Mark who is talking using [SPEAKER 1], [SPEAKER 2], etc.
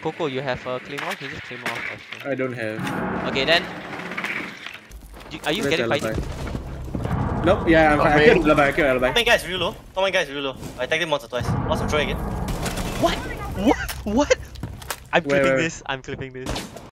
[SPEAKER 1] Coco, you have a claymore? Can you just claymore off also?
[SPEAKER 2] I don't have.
[SPEAKER 1] Okay, then. Are you
[SPEAKER 2] Where's
[SPEAKER 1] getting
[SPEAKER 2] alibi?
[SPEAKER 1] fighting?
[SPEAKER 2] Nope, yeah, I'm fine. I killed alibi, I killed alibi.
[SPEAKER 3] Top main guy is real low. Top main guy is real low. I tagged him once or twice. Lost him, try again.
[SPEAKER 1] What? What? I'm
[SPEAKER 2] Where,
[SPEAKER 1] clipping
[SPEAKER 2] where?
[SPEAKER 1] this. I'm clipping this.